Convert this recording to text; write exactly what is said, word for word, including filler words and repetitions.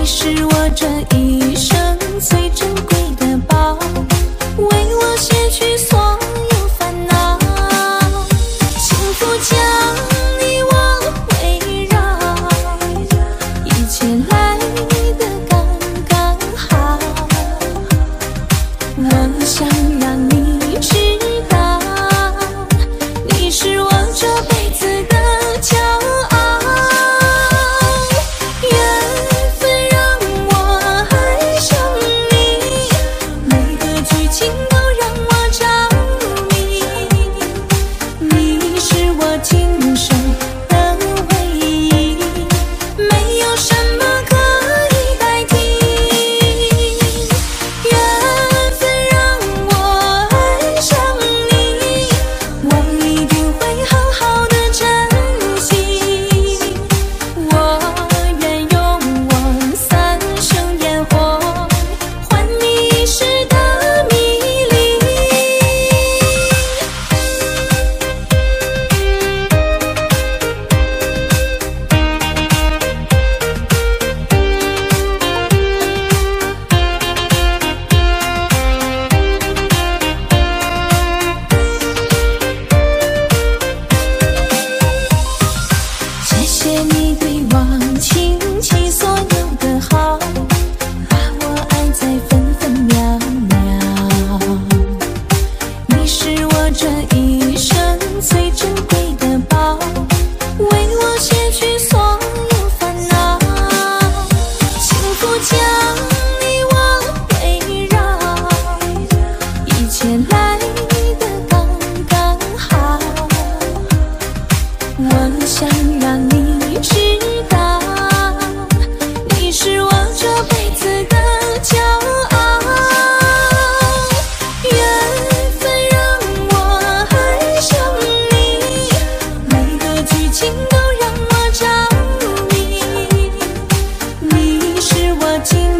是我这一生最珍贵的宝，为我卸去所有烦恼，幸福将你我围绕，一切来得刚刚好。我想让你知道，你是我这辈子的骄傲。缘分让我爱上你，每个剧情都让我着迷。你是我今生的唯一，没有什么可以代替。缘分让我爱上你，我一定会好好的珍惜。我愿用我三生烟火，换你一世的迷离。谢谢你对我倾其所有的好，把我爱在分分秒秒。你是我这一生最珍贵的宝，为我卸去所有烦恼，幸福将你我围绕，一切来得刚刚好。我想让你知道，你是我这辈子的骄傲。缘分让我爱上你，每个剧情都让我着迷。你是我今